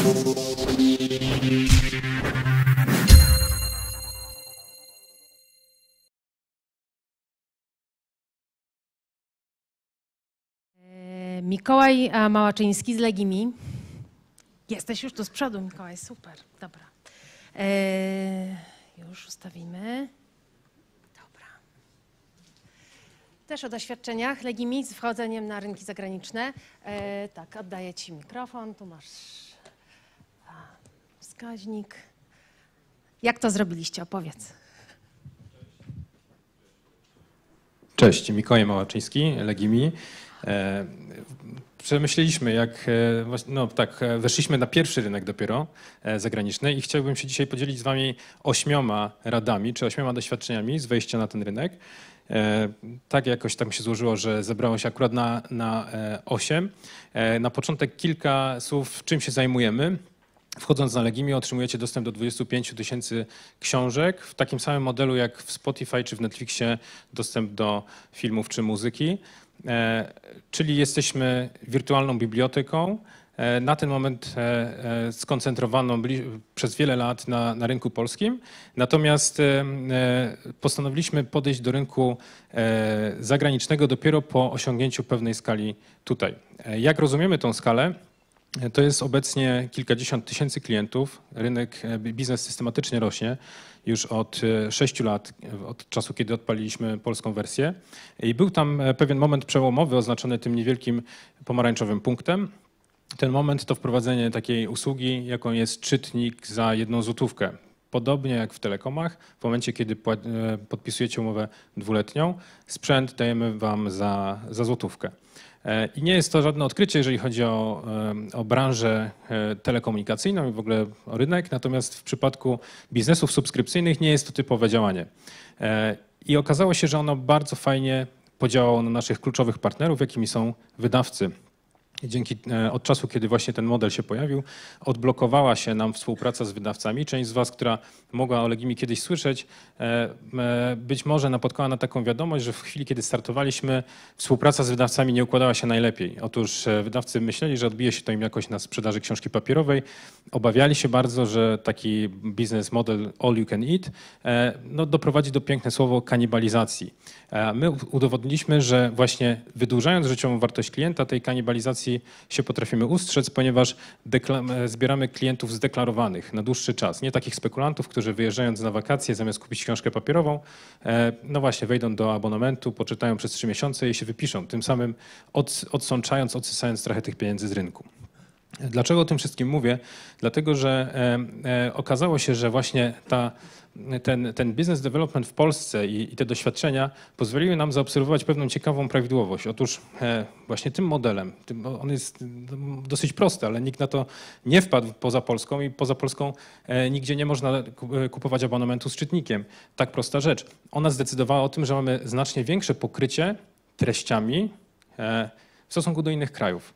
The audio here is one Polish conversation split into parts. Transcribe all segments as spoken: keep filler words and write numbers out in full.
Mikołaj Małaczyński z Legimi. Jesteś już tu z przodu, Mikołaj, super, dobra. Eee, już ustawimy. Dobra. Też o doświadczeniach Legimi z wchodzeniem na rynki zagraniczne. Eee, tak, oddaję ci mikrofon, tu masz a, wskaźnik. Jak to zrobiliście? Opowiedz. Cześć, Mikołaj Małaczyński, Legimi. E, przemyśleliśmy, jak no, tak, weszliśmy na pierwszy rynek dopiero e, zagraniczny i chciałbym się dzisiaj podzielić z wami ośmioma radami, czy ośmioma doświadczeniami z wejścia na ten rynek. E, tak jakoś tak się złożyło, że zebrało się akurat na, na e, osiem. E, na początek kilka słów, czym się zajmujemy. Wchodząc na Legimi otrzymujecie dostęp do dwudziestu pięciu tysięcy książek w takim samym modelu jak w Spotify czy w Netflixie dostęp do filmów czy muzyki. E, czyli jesteśmy wirtualną biblioteką, e, na ten moment e, e, skoncentrowaną byli, przez wiele lat na, na rynku polskim. Natomiast e, postanowiliśmy podejść do rynku e, zagranicznego dopiero po osiągnięciu pewnej skali tutaj. E, jak rozumiemy tą skalę? To jest obecnie kilkadziesiąt tysięcy klientów. Rynek, biznes systematycznie rośnie już od sześciu lat, od czasu, kiedy odpaliliśmy polską wersję. I był tam pewien moment przełomowy oznaczony tym niewielkim pomarańczowym punktem. Ten moment to wprowadzenie takiej usługi, jaką jest czytnik za jedną złotówkę. Podobnie jak w telekomach, w momencie, kiedy podpisujecie umowę dwuletnią, sprzęt dajemy wam za, za złotówkę. I nie jest to żadne odkrycie, jeżeli chodzi o, o branżę telekomunikacyjną i w ogóle o rynek, natomiast w przypadku biznesów subskrypcyjnych nie jest to typowe działanie. I okazało się, że ono bardzo fajnie podziałało na naszych kluczowych partnerów, jakimi są wydawcy. Dzięki, od czasu, kiedy właśnie ten model się pojawił, odblokowała się nam współpraca z wydawcami. Część z was, która mogła o Legimi kiedyś słyszeć, być może napotkała na taką wiadomość, że w chwili, kiedy startowaliśmy, współpraca z wydawcami nie układała się najlepiej. Otóż wydawcy myśleli, że odbije się to im jakoś na sprzedaży książki papierowej. Obawiali się bardzo, że taki biznes model all you can eat no, doprowadzi do, piękne słowo, kanibalizacji. My udowodniliśmy, że właśnie wydłużając życiową wartość klienta, tej kanibalizacji się potrafimy ustrzec, ponieważ zbieramy klientów zdeklarowanych na dłuższy czas. Nie takich spekulantów, którzy wyjeżdżając na wakacje zamiast kupić książkę papierową, no właśnie wejdą do abonamentu, poczytają przez trzy miesiące i się wypiszą, tym samym od, odsączając, odsysając trochę tych pieniędzy z rynku. Dlaczego o tym wszystkim mówię? Dlatego, że e, e, okazało się, że właśnie ta, ten, ten business development w Polsce i, i te doświadczenia pozwoliły nam zaobserwować pewną ciekawą prawidłowość. Otóż e, właśnie tym modelem, tym, on jest dosyć prosty, ale nikt na to nie wpadł poza Polską i poza Polską e, nigdzie nie można kupować abonamentu z czytnikiem. Tak prosta rzecz. Ona zdecydowała o tym, że mamy znacznie większe pokrycie treściami e, w stosunku do innych krajów.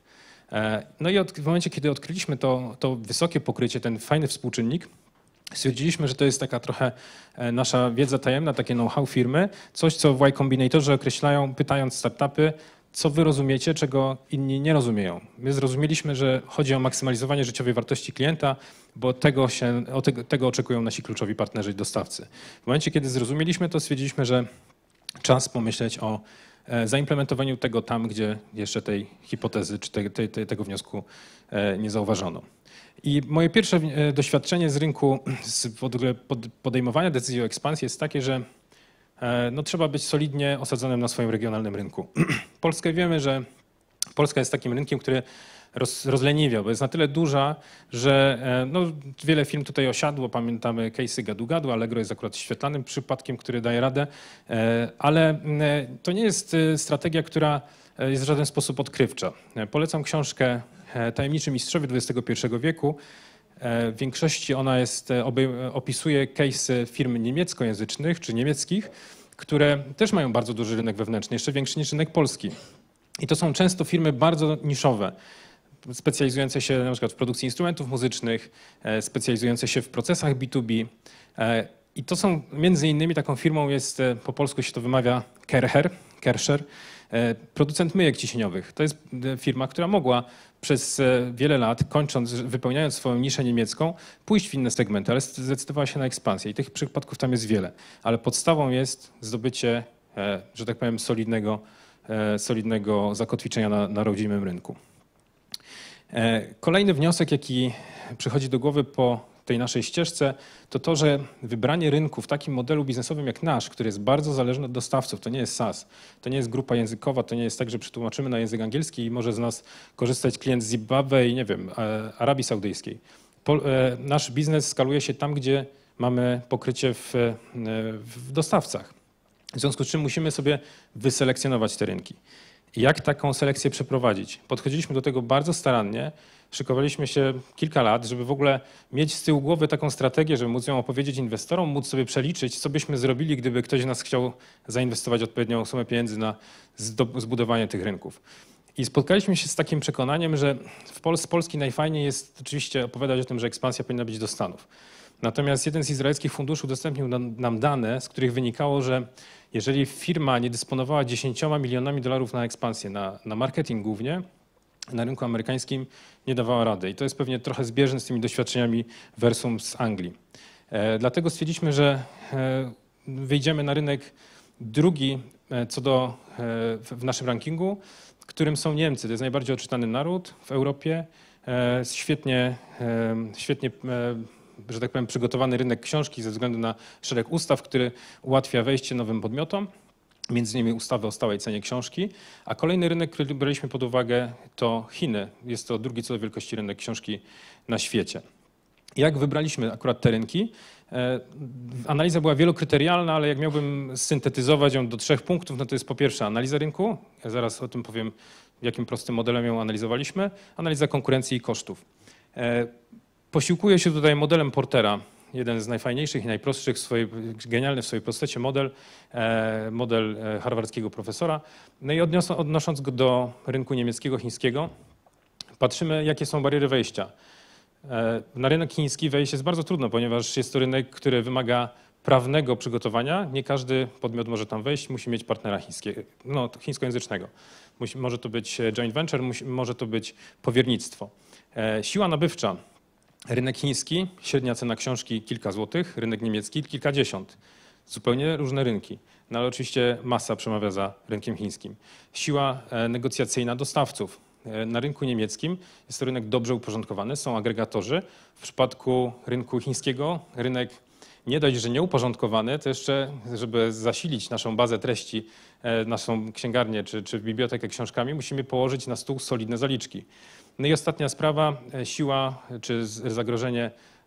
No i od, w momencie, kiedy odkryliśmy to, to wysokie pokrycie, ten fajny współczynnik, stwierdziliśmy, że to jest taka trochę nasza wiedza tajemna, takie know-how firmy, coś, co w Y Combinatorze określają, pytając startupy, co wy rozumiecie, czego inni nie rozumieją. My zrozumieliśmy, że chodzi o maksymalizowanie życiowej wartości klienta, bo tego, się, o tego, tego oczekują nasi kluczowi partnerzy i dostawcy. W momencie, kiedy zrozumieliśmy to, stwierdziliśmy, że czas pomyśleć o zaimplementowaniu tego tam, gdzie jeszcze tej hipotezy czy te, te, te, tego wniosku nie zauważono. I moje pierwsze doświadczenie z rynku, z podejmowania decyzji o ekspansji jest takie, że no, trzeba być solidnie osadzonym na swoim regionalnym rynku. Polskę wiemy, że Polska jest takim rynkiem, który roz, rozleniwia, bo jest na tyle duża, że no, wiele firm tutaj osiadło. Pamiętamy case'y Gadu-Gadu, Allegro jest akurat świetlanym przypadkiem, który daje radę, ale to nie jest strategia, która jest w żaden sposób odkrywcza. Polecam książkę Tajemniczy mistrzowie dwudziestego pierwszego wieku. W większości ona jest, opisuje case'y firm niemieckojęzycznych czy niemieckich, które też mają bardzo duży rynek wewnętrzny, jeszcze większy niż rynek polski. I to są często firmy bardzo niszowe, specjalizujące się na przykład w produkcji instrumentów muzycznych, specjalizujące się w procesach B dwa B. I to są między innymi taką firmą jest, po polsku się to wymawia Kercher, Kerscher. Producent myjek ciśnieniowych. To jest firma, która mogła przez wiele lat, kończąc, wypełniając swoją niszę niemiecką, pójść w inne segmenty, ale zdecydowała się na ekspansję i tych przypadków tam jest wiele. Ale podstawą jest zdobycie, że tak powiem, solidnego, solidnego zakotwiczenia na, na rodzimym rynku. Kolejny wniosek, jaki przychodzi do głowy po tej naszej ścieżce, to to, że wybranie rynku w takim modelu biznesowym jak nasz, który jest bardzo zależny od dostawców, to nie jest SaaS, to nie jest grupa językowa, to nie jest tak, że przetłumaczymy na język angielski i może z nas korzystać klient z Zimbabwe i nie wiem, Arabii Saudyjskiej. Pol, nasz biznes skaluje się tam, gdzie mamy pokrycie w, w dostawcach. W związku z czym musimy sobie wyselekcjonować te rynki. Jak taką selekcję przeprowadzić? Podchodziliśmy do tego bardzo starannie, szykowaliśmy się kilka lat, żeby w ogóle mieć z tyłu głowy taką strategię, żeby móc ją opowiedzieć inwestorom, móc sobie przeliczyć, co byśmy zrobili, gdyby ktoś z nas chciał zainwestować odpowiednią sumę pieniędzy na zbudowanie tych rynków. I spotkaliśmy się z takim przekonaniem, że w Pol z Polski najfajniej jest oczywiście opowiadać o tym, że ekspansja powinna być do Stanów. Natomiast jeden z izraelskich funduszy udostępnił nam dane, z których wynikało, że jeżeli firma nie dysponowała dziesięcioma milionami dolarów na ekspansję, na, na marketing głównie, na rynku amerykańskim nie dawała rady. I to jest pewnie trochę zbieżne z tymi doświadczeniami Versum z Anglii. E, dlatego stwierdziliśmy, że e, wyjdziemy na rynek drugi e, co do e, w, w naszym rankingu, którym są Niemcy. To jest najbardziej odczytany naród w Europie. E, świetnie, e, świetnie e, że tak powiem, przygotowany rynek książki ze względu na szereg ustaw, który ułatwia wejście nowym podmiotom, między innymi ustawy o stałej cenie książki. A kolejny rynek, który braliśmy pod uwagę, to Chiny. Jest to drugi co do wielkości rynek książki na świecie. Jak wybraliśmy akurat te rynki? Analiza była wielokryterialna, ale jak miałbym syntetyzować ją do trzech punktów, no to jest po pierwsze analiza rynku. Ja zaraz o tym powiem, jakim prostym modelem ją analizowaliśmy. Analiza konkurencji i kosztów. Posiłkuje się tutaj modelem Portera, jeden z najfajniejszych i najprostszych, w swojej, genialny w swojej prostocie model, model harvardzkiego profesora. No i odniosą, odnosząc go do rynku niemieckiego, chińskiego, patrzymy, jakie są bariery wejścia. Na rynek chiński wejść jest bardzo trudno, ponieważ jest to rynek, który wymaga prawnego przygotowania. Nie każdy podmiot może tam wejść, musi mieć partnera chińskiego, no, chińskojęzycznego. Musi, może to być joint venture, musi, może to być powiernictwo. Siła nabywcza. Rynek chiński, średnia cena książki kilka złotych, rynek niemiecki kilkadziesiąt. Zupełnie różne rynki. No ale oczywiście masa przemawia za rynkiem chińskim. Siła negocjacyjna dostawców. Na rynku niemieckim jest to rynek dobrze uporządkowany, są agregatorzy. W przypadku rynku chińskiego rynek nie dość, że nieuporządkowany, to jeszcze, żeby zasilić naszą bazę treści, naszą księgarnię czy, czy bibliotekę książkami, musimy położyć na stół solidne zaliczki. No i ostatnia sprawa, siła czy zagrożenie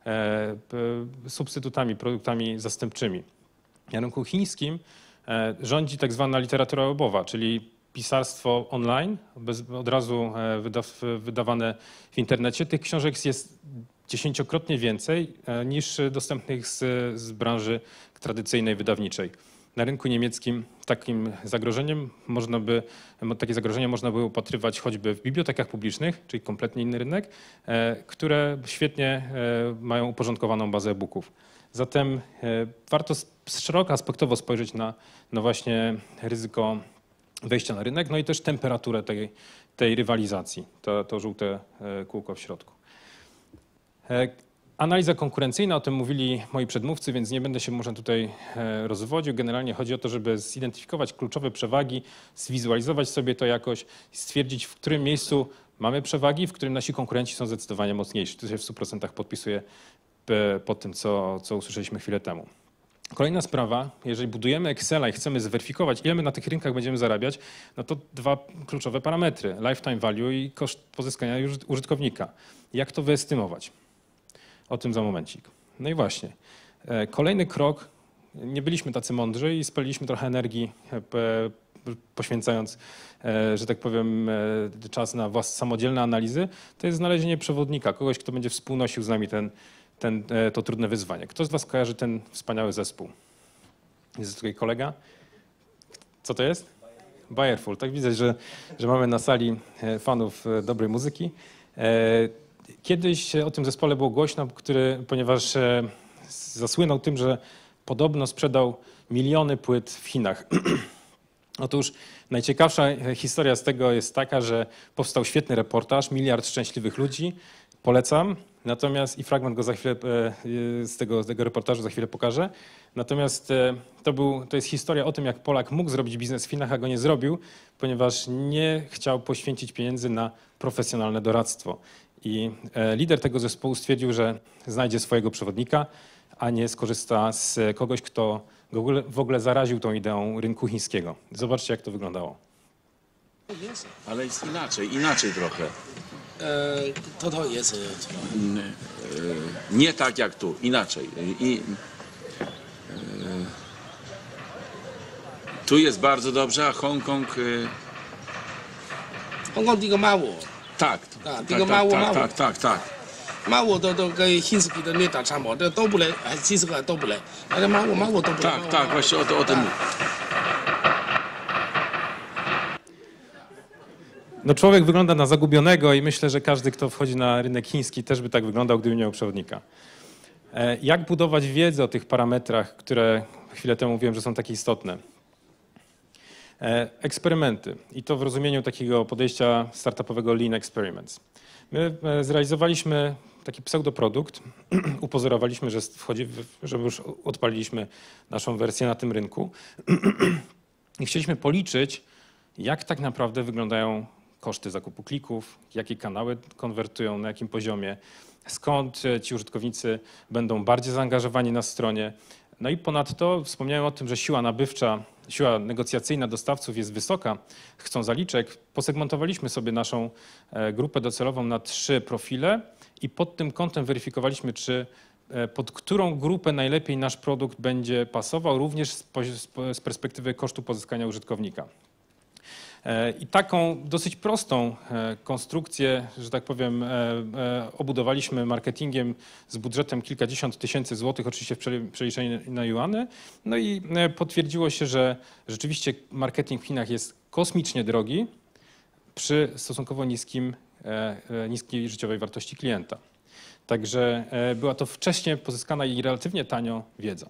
substytutami, produktami zastępczymi. Na rynku chińskim rządzi tak zwana literatura webowa, czyli pisarstwo online, bez, od razu wydaw, wydawane w internecie. Tych książek jest dziesięciokrotnie więcej niż dostępnych z, z branży tradycyjnej, wydawniczej. Na rynku niemieckim takim zagrożeniem można by, takie zagrożenia można by upatrywać choćby w bibliotekach publicznych, czyli kompletnie inny rynek, które świetnie mają uporządkowaną bazę e-booków. Zatem warto szeroko aspektowo spojrzeć na, na właśnie ryzyko wejścia na rynek, no i też temperaturę tej, tej rywalizacji, to, to żółte kółko w środku. Analiza konkurencyjna, o tym mówili moi przedmówcy, więc nie będę się może tutaj rozwodził. Generalnie chodzi o to, żeby zidentyfikować kluczowe przewagi, zwizualizować sobie to jakoś, stwierdzić, w którym miejscu mamy przewagi, w którym nasi konkurenci są zdecydowanie mocniejsi. Tu się w stu procentach podpisuję pod tym, co, co usłyszeliśmy chwilę temu. Kolejna sprawa, jeżeli budujemy Excela i chcemy zweryfikować, ile my na tych rynkach będziemy zarabiać, no to dwa kluczowe parametry, lifetime value i koszt pozyskania użytkownika. Jak to wyestymować? O tym za momencik. No i właśnie, kolejny krok, nie byliśmy tacy mądrzy i spaliliśmy trochę energii, poświęcając, że tak powiem, czas na własne samodzielne analizy, to jest znalezienie przewodnika, kogoś, kto będzie współnosił z nami ten, ten, to trudne wyzwanie. Kto z was kojarzy ten wspaniały zespół? Jest tutaj kolega. Co to jest? Bayerful. Tak widzę, że, że mamy na sali fanów dobrej muzyki. Kiedyś o tym zespole było głośno, który, ponieważ zasłynął tym, że podobno sprzedał miliony płyt w Chinach. Otóż najciekawsza historia z tego jest taka, że powstał świetny reportaż, Miliard Szczęśliwych Ludzi, polecam, natomiast i fragment go za chwilę, z tego, z tego reportażu za chwilę pokażę. Natomiast to, był, to jest historia o tym, jak Polak mógł zrobić biznes w Chinach, a go nie zrobił, ponieważ nie chciał poświęcić pieniędzy na profesjonalne doradztwo. I lider tego zespołu stwierdził, że znajdzie swojego przewodnika, a nie skorzysta z kogoś, kto w ogóle zaraził tą ideą rynku chińskiego. Zobaczcie, jak to wyglądało. Ale jest inaczej, inaczej trochę. E, to to jest. e, Mm, e, Nie tak jak tu, inaczej. I, e, tu jest bardzo dobrze, a Hongkong... e, 香港这个马我， Tak, A, tak, tylko tak, mało, tak, mało. tak, tak, tak. 马我都都跟新斯基的那打差不多，这都不来，哎，几十个都不来，而且马我马我都不来。 Tak, tak, właśnie o, to, o tym mówię. No człowiek wygląda na zagubionego i myślę, że każdy, kto wchodzi na rynek chiński, też by tak wyglądał, gdyby miał przewodnika. E, Jak budować wiedzę o tych parametrach, które chwilę temu mówiłem, że są takie istotne? E, Eksperymenty i to w rozumieniu takiego podejścia startupowego Lean Experiments. My e, zrealizowaliśmy taki pseudoprodukt, upozorowaliśmy, że wchodzi, w- że już odpaliliśmy naszą wersję na tym rynku i chcieliśmy policzyć, jak tak naprawdę wyglądają koszty zakupu klików, jakie kanały konwertują, na jakim poziomie, skąd e, ci użytkownicy będą bardziej zaangażowani na stronie. No i ponadto wspomniałem o tym, że siła nabywcza, siła negocjacyjna dostawców jest wysoka, chcą zaliczek. Posegmentowaliśmy sobie naszą e, grupę docelową na trzy profile i pod tym kątem weryfikowaliśmy, czy e, pod którą grupę najlepiej nasz produkt będzie pasował, również z, pozi- z perspektywy kosztu pozyskania użytkownika. E, I taką dosyć prostą e, konstrukcję, że tak powiem, e, e, obudowaliśmy marketingiem z budżetem kilkadziesiąt tysięcy złotych, oczywiście w przeli- przeliczeniu na juany. No i e, potwierdziło się, że rzeczywiście marketing w Chinach jest kosmicznie drogi przy stosunkowo niskim, e, e, niskiej życiowej wartości klienta. Także e, była to wcześnie pozyskana i relatywnie tanio wiedza.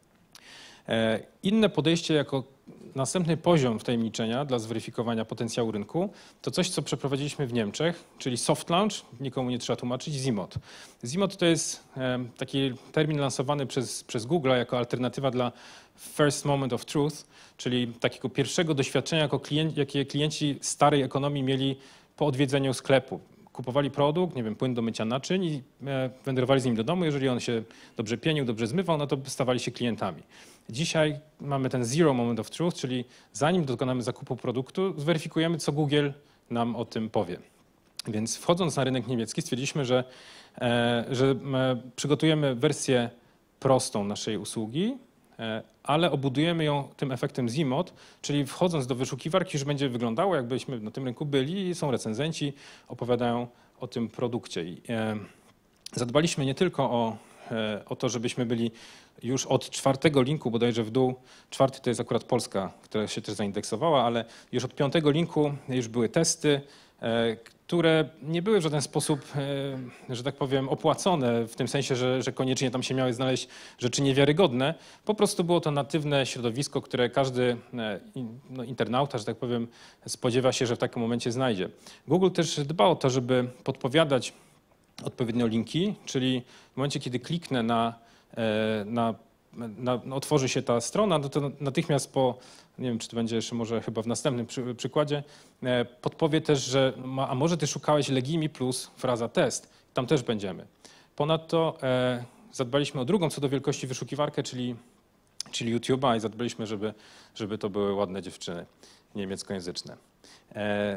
E, Inne podejście jako następny poziom wtajemniczenia dla zweryfikowania potencjału rynku to coś, co przeprowadziliśmy w Niemczech, czyli soft launch, nikomu nie trzeba tłumaczyć, Zimot. Zimot to jest e, taki termin lansowany przez, przez Google jako alternatywa dla first moment of truth, czyli takiego pierwszego doświadczenia, jako klient, jakie klienci starej ekonomii mieli po odwiedzeniu sklepu. Kupowali produkt, nie wiem, płyn do mycia naczyń i e, wędrowali z nim do domu. Jeżeli on się dobrze pienił, dobrze zmywał, no to stawali się klientami. Dzisiaj mamy ten zero moment of truth, czyli zanim dokonamy zakupu produktu, zweryfikujemy, co Google nam o tym powie. Więc wchodząc na rynek niemiecki stwierdziliśmy, że, e, że e, przygotujemy wersję prostą naszej usługi, e, ale obudujemy ją tym efektem Zimot, czyli wchodząc do wyszukiwarki już będzie wyglądało, jakbyśmy na tym rynku byli i są recenzenci, opowiadają o tym produkcie. I, e, zadbaliśmy nie tylko o, e, o to, żebyśmy byli już od czwartego linku bodajże w dół, czwarty to jest akurat Polska, która się też zaindeksowała, ale już od piątego linku już były testy, e, które nie były w żaden sposób, e, że tak powiem, opłacone, w tym sensie, że, że koniecznie tam się miały znaleźć rzeczy niewiarygodne. Po prostu było to natywne środowisko, które każdy e, in, no, internauta, że tak powiem, spodziewa się, że w takim momencie znajdzie. Google też dba o to, żeby podpowiadać odpowiednio linki, czyli w momencie, kiedy kliknę na, e, na Na, no, otworzy się ta strona, no to natychmiast po, nie wiem, czy to będzie jeszcze może chyba w następnym przy, przykładzie, e, podpowie też, że ma, a może ty szukałeś Legimi plus fraza test. Tam też będziemy. Ponadto e, zadbaliśmy o drugą co do wielkości wyszukiwarkę, czyli, czyli YouTube'a i zadbaliśmy, żeby, żeby to były ładne dziewczyny niemieckojęzyczne. E,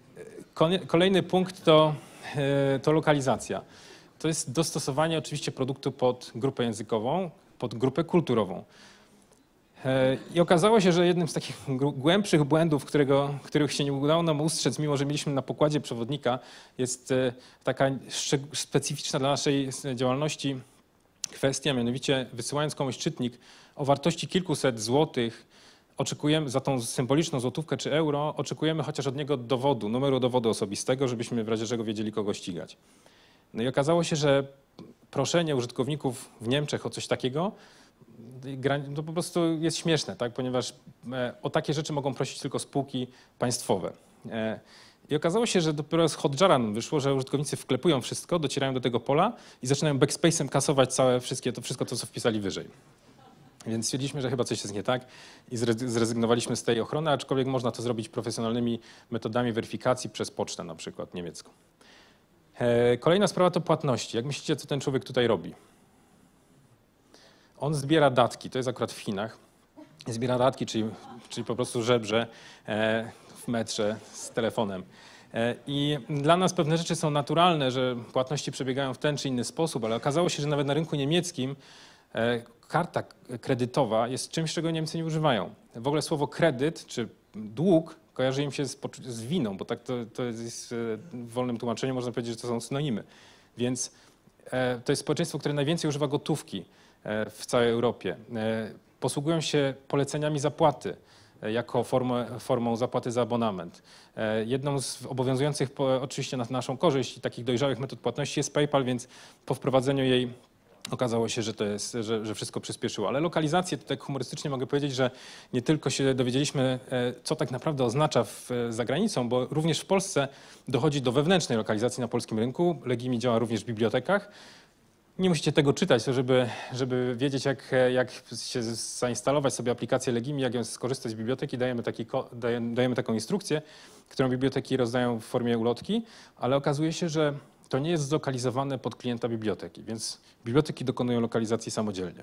kolejny punkt to, e, to lokalizacja. To jest dostosowanie oczywiście produktu pod grupę językową, pod grupę kulturową. I okazało się, że jednym z takich głębszych błędów, którego, których się nie udało nam ustrzec, mimo że mieliśmy na pokładzie przewodnika, jest taka specyficzna dla naszej działalności kwestia, mianowicie wysyłając komuś czytnik o wartości kilkuset złotych, oczekujemy za tą symboliczną złotówkę czy euro, oczekujemy chociaż od niego dowodu, numeru dowodu osobistego, żebyśmy w razie czego wiedzieli, kogo ścigać. No i okazało się, że proszenie użytkowników w Niemczech o coś takiego to po prostu jest śmieszne, tak? Ponieważ o takie rzeczy mogą prosić tylko spółki państwowe. I okazało się, że dopiero z Hotjara wyszło, że użytkownicy wklepują wszystko, docierają do tego pola i zaczynają backspace'em kasować całe wszystkie, to wszystko to, co wpisali wyżej. Więc stwierdziliśmy, że chyba coś jest nie tak i zrezygnowaliśmy z tej ochrony, aczkolwiek można to zrobić profesjonalnymi metodami weryfikacji przez pocztę na przykład niemiecką. Kolejna sprawa to płatności. Jak myślicie, co ten człowiek tutaj robi? On zbiera datki, to jest akurat w Chinach. Zbiera datki, czyli, czyli po prostu żebrze w metrze z telefonem. I dla nas pewne rzeczy są naturalne, że płatności przebiegają w ten czy inny sposób, ale okazało się, że nawet na rynku niemieckim karta kredytowa jest czymś, czego Niemcy nie używają. W ogóle słowo kredyt czy dług kojarzy im się z, z winą, bo tak to, to jest w wolnym tłumaczeniu można powiedzieć, że to są synonimy. Więc to jest społeczeństwo, które najwięcej używa gotówki w całej Europie. Posługują się poleceniami zapłaty jako formę, formą zapłaty za abonament. Jedną z obowiązujących oczywiście na naszą korzyść takich dojrzałych metod płatności jest PayPal, więc po wprowadzeniu jej okazało się, że to jest, że, że wszystko przyspieszyło. Ale lokalizację, to tak humorystycznie mogę powiedzieć, że nie tylko się dowiedzieliśmy, co tak naprawdę oznacza w, za granicą, bo również w Polsce dochodzi do wewnętrznej lokalizacji na polskim rynku. Legimi działa również w bibliotekach. Nie musicie tego czytać, żeby, żeby wiedzieć, jak, jak się zainstalować sobie aplikację Legimi, jak ją skorzystać z biblioteki. Dajemy, taki, dajemy, dajemy taką instrukcję, którą biblioteki rozdają w formie ulotki, ale okazuje się, że to nie jest zlokalizowane pod klienta biblioteki, więc biblioteki dokonują lokalizacji samodzielnie.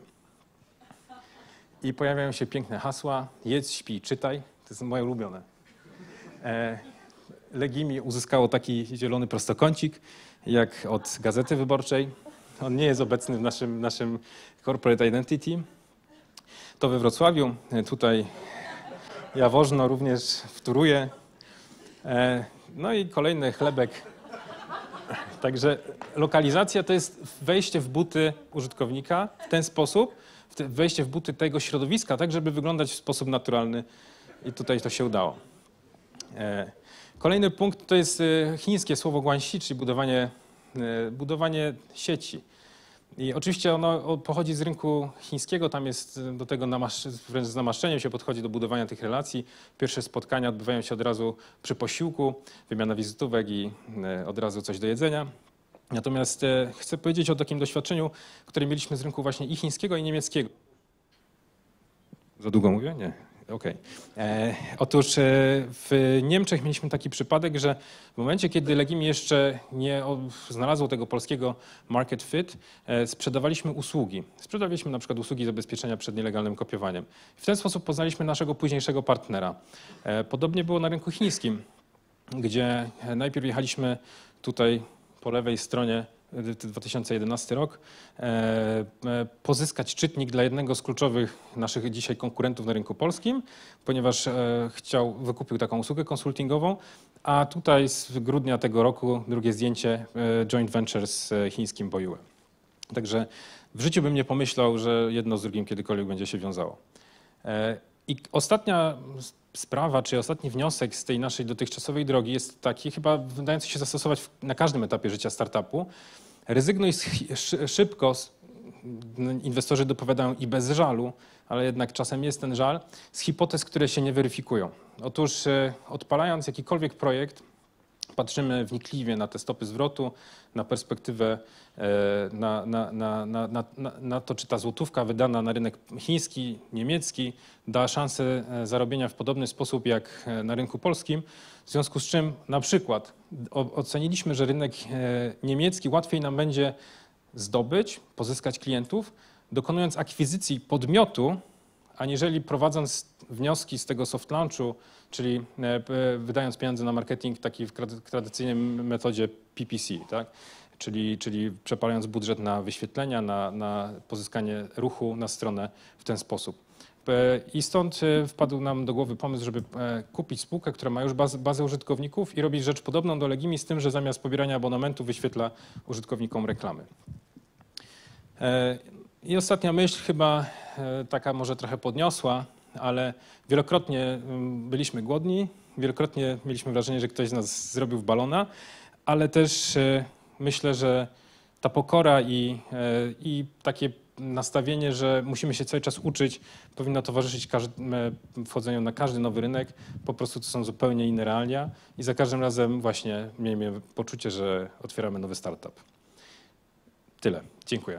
I pojawiają się piękne hasła: jedz, śpi, czytaj. To jest moje ulubione. E, Legimi uzyskało taki zielony prostokącik, jak od Gazety Wyborczej. On nie jest obecny w naszym, naszym corporate identity. To we Wrocławiu. Tutaj Jaworzno również wtóruje. E, no i kolejny chlebek. Także lokalizacja to jest wejście w buty użytkownika w ten sposób, wejście w buty tego środowiska, tak żeby wyglądać w sposób naturalny i tutaj to się udało. Kolejny punkt to jest chińskie słowo guanxi, czyli budowanie, budowanie sieci. I oczywiście ono pochodzi z rynku chińskiego, tam jest do tego namasz, wręcz z namaszczeniem się podchodzi do budowania tych relacji. Pierwsze spotkania odbywają się od razu przy posiłku, wymiana wizytówek i od razu coś do jedzenia. Natomiast chcę powiedzieć o takim doświadczeniu, które mieliśmy z rynku właśnie i chińskiego, i niemieckiego. Za długo mówię? Nie. Okej. Okay. Otóż e, w Niemczech mieliśmy taki przypadek, że w momencie, kiedy Legimi jeszcze nie o, znalazło tego polskiego market fit, e, sprzedawaliśmy usługi. Sprzedawaliśmy na przykład usługi zabezpieczenia przed nielegalnym kopiowaniem. W ten sposób poznaliśmy naszego późniejszego partnera. E, podobnie było na rynku chińskim, gdzie najpierw jechaliśmy tutaj po lewej stronie, dwa tysiące jedenasty rok, e, pozyskać czytnik dla jednego z kluczowych naszych dzisiaj konkurentów na rynku polskim, ponieważ e, chciał, wykupił taką usługę konsultingową, a tutaj z grudnia tego roku drugie zdjęcie e, joint venture z chińskim Boyuem. Także w życiu bym nie pomyślał, że jedno z drugim kiedykolwiek będzie się wiązało. E, I ostatnia sprawa, czy ostatni wniosek z tej naszej dotychczasowej drogi jest taki, chyba wydający się zastosować na każdym etapie życia startupu. Rezygnuj szybko, inwestorzy dopowiadają i bez żalu, ale jednak czasem jest ten żal, z hipotez, które się nie weryfikują. Otóż odpalając jakikolwiek projekt, patrzymy wnikliwie na te stopy zwrotu, na perspektywę, na, na, na, na, na, na to, czy ta złotówka wydana na rynek chiński, niemiecki da szansę zarobienia w podobny sposób jak na rynku polskim. W związku z czym na przykład oceniliśmy, że rynek niemiecki łatwiej nam będzie zdobyć, pozyskać klientów, dokonując akwizycji podmiotu, aniżeli prowadząc wnioski z tego soft launchu, czyli wydając pieniądze na marketing taki w tradycyjnej metodzie P P C, tak? czyli, czyli przepalając budżet na wyświetlenia, na, na pozyskanie ruchu na stronę w ten sposób. I stąd wpadł nam do głowy pomysł, żeby kupić spółkę, która ma już bazę, bazę użytkowników i robić rzecz podobną do Legimi, z tym, że zamiast pobierania abonamentu wyświetla użytkownikom reklamy. I ostatnia myśl, chyba taka może trochę podniosła, ale wielokrotnie byliśmy głodni, wielokrotnie mieliśmy wrażenie, że ktoś z nas zrobił w balona, ale też myślę, że ta pokora i, i takie nastawienie, że musimy się cały czas uczyć, powinno towarzyszyć każd- wchodzeniu na każdy nowy rynek. Po prostu to są zupełnie inne realia i za każdym razem właśnie miejmy poczucie, że otwieramy nowy startup. Tyle. Dziękuję.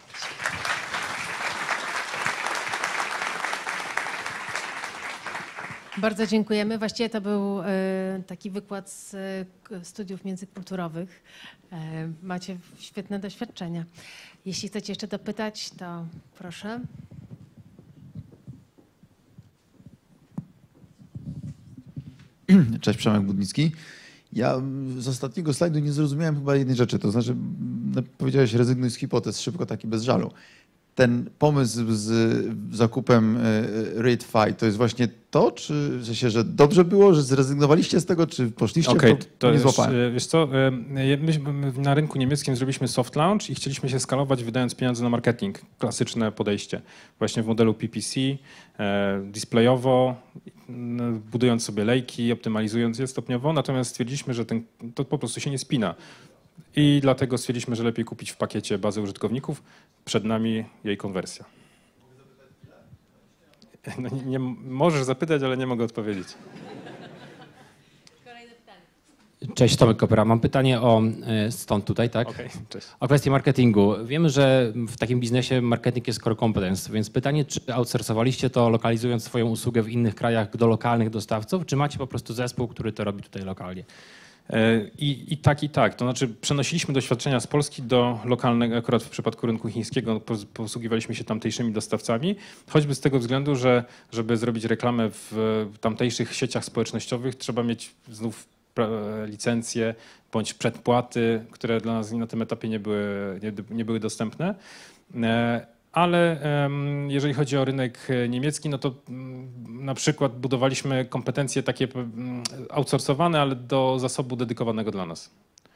Bardzo dziękujemy. Właściwie to był e, taki wykład z e, k- studiów międzykulturowych. E, macie świetne doświadczenia. Jeśli chcecie jeszcze dopytać, to proszę. Cześć, Przemek Budnicki. Ja z ostatniego slajdu nie zrozumiałem chyba jednej rzeczy, to znaczy no, powiedziałeś rezygnuj z hipotez, szybko taki bez żalu. Ten pomysł z zakupem y, ReadFi to jest właśnie to, czy że, się, że dobrze było, że zrezygnowaliście z tego, czy poszliście Okej, w to? to Nie już, złapałem. e, wiesz co, e, my my na rynku niemieckim zrobiliśmy soft launch i chcieliśmy się skalować, wydając pieniądze na marketing. Klasyczne podejście. Właśnie w modelu P P C, e, displayowo, n- budując sobie lejki, optymalizując je stopniowo, natomiast stwierdziliśmy, że ten, to po prostu się nie spina. I dlatego stwierdziliśmy, że lepiej kupić w pakiecie bazę użytkowników. Przed nami jej konwersja. No, nie, nie, możesz zapytać, ale nie mogę odpowiedzieć. Cześć, Tomek Kopera. Mam pytanie o, e, stąd tutaj, tak? Okej, cześć. O kwestię marketingu. Wiemy, że w takim biznesie marketing jest core competence, więc pytanie, czy outsourcowaliście to lokalizując swoją usługę w innych krajach do lokalnych dostawców, czy macie po prostu zespół, który to robi tutaj lokalnie? I, I tak, i tak. To znaczy przenosiliśmy doświadczenia z Polski do lokalnego, akurat w przypadku rynku chińskiego pos- posługiwaliśmy się tamtejszymi dostawcami, choćby z tego względu, że żeby zrobić reklamę w tamtejszych sieciach społecznościowych trzeba mieć znów pra- licencje bądź przedpłaty, które dla nas na tym etapie nie były, nie, nie były dostępne. E, Ale em, jeżeli chodzi o rynek e, niemiecki, no to mm, na przykład budowaliśmy kompetencje takie mm, outsourcowane, ale do zasobu dedykowanego dla nas.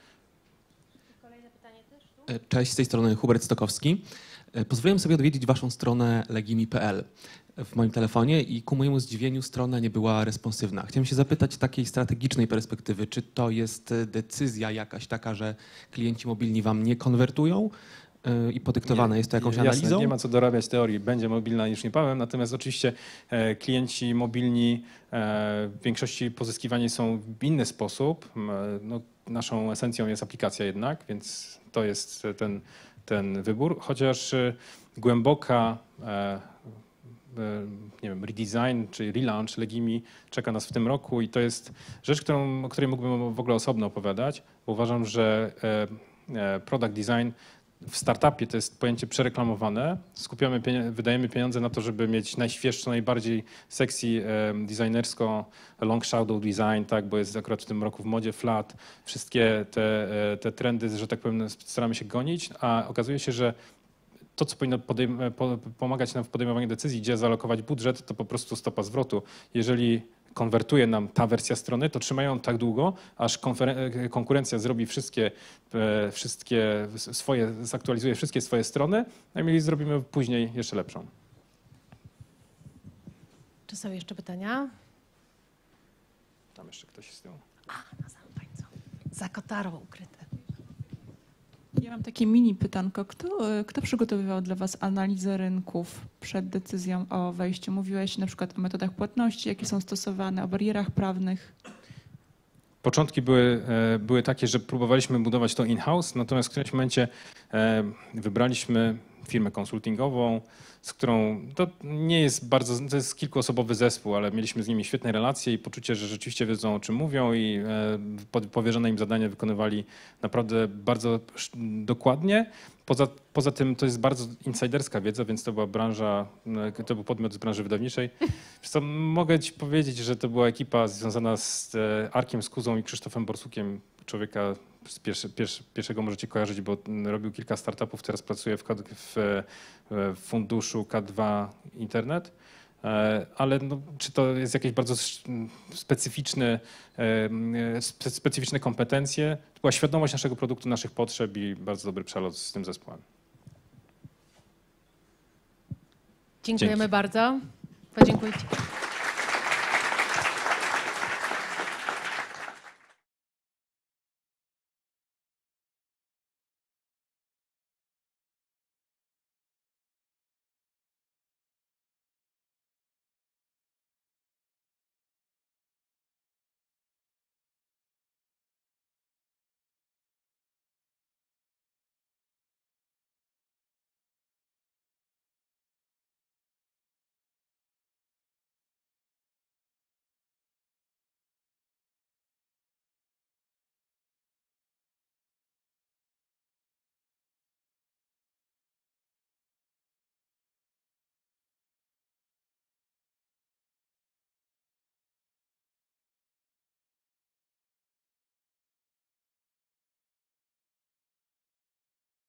Cześć, z tej strony Hubert Stokowski. Pozwoliłem sobie odwiedzić waszą stronę legimi kropka p l w moim telefonie i ku mojemu zdziwieniu strona nie była responsywna. Chciałem się zapytać z takiej strategicznej perspektywy, czy to jest decyzja jakaś taka, że klienci mobilni wam nie konwertują yy, i podyktowane Nie, jest to jakąś jasne, analizą? Nie ma co dorabiać teorii, będzie mobilna już niebawem, natomiast oczywiście e, klienci mobilni e, w większości pozyskiwani są w inny sposób. M, No, naszą esencją jest aplikacja jednak, więc to jest ten, ten wybór, chociaż e, głęboka e, e, nie wiem, redesign czy relaunch Legimi czeka nas w tym roku i to jest rzecz, którą, o której mógłbym w ogóle osobno opowiadać, bo uważam, że e, e, product design w startupie to jest pojęcie przereklamowane. Skupiamy, pienie- wydajemy pieniądze na to, żeby mieć najświeższą, najbardziej sexy e, designersko long shadow design, tak, bo jest akurat w tym roku w modzie flat. Wszystkie te, e, te trendy, że tak powiem, staramy się gonić, a okazuje się, że to, co powinno podejm- po, pomagać nam w podejmowaniu decyzji, gdzie zalokować budżet, to po prostu stopa zwrotu. Jeżeli konwertuje nam ta wersja strony, to trzymają tak długo, aż konferen- konkurencja zrobi wszystkie, e, wszystkie swoje, zaktualizuje wszystkie swoje strony, a my zrobimy później jeszcze lepszą. Czy są jeszcze pytania? Tam jeszcze ktoś z tyłu. Na samym końcu. Za kotarą ukryte. Ja mam takie mini pytanko. Kto, e, kto przygotowywał dla was analizę rynków przed decyzją o wejściu? Mówiłeś na przykład o metodach płatności, jakie są stosowane, o barierach prawnych. Początki były, e, były takie, że próbowaliśmy budować to in-house, natomiast w którymś momencie e, wybraliśmy firmę konsultingową, z którą to nie jest bardzo, to jest kilkuosobowy zespół, ale mieliśmy z nimi świetne relacje i poczucie, że rzeczywiście wiedzą, o czym mówią i e, pod- powierzone im zadania wykonywali naprawdę bardzo sz- dokładnie. Poza, poza tym to jest bardzo insiderska wiedza, więc to była branża, e, to był podmiot z branży wydawniczej. Wiesz co, mogę ci powiedzieć, że to była ekipa związana z e, Arkiem Skuzą i Krzysztofem Borsukiem, człowieka z pierwsze, pierwsze, pierwszego możecie kojarzyć, bo mm, robił kilka startupów, teraz pracuje w, K- w, w funduszu K dwa Internet. E, Ale no, czy to jest jakieś bardzo sz- specyficzne, e, spe- specyficzne kompetencje? To była świadomość naszego produktu, naszych potrzeb i bardzo dobry przelot z tym zespołem. Dziękujemy Dzięki. bardzo. Podziękujcie.